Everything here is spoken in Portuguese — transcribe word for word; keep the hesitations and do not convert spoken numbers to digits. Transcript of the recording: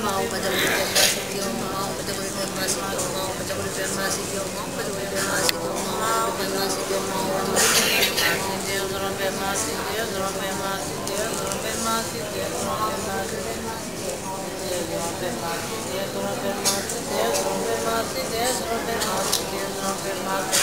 mau pada guru Dharma Siddhi Om, mau pada guru Dharma Siddhi Om, mau pada guru Dharma Siddhi Om, mau pada guru Dharma Siddhi Om, mau pada guru Dharma Siddhi Om, mau pada guru Dharma Siddhi Om, mau pada guru Dharma Siddhi Om,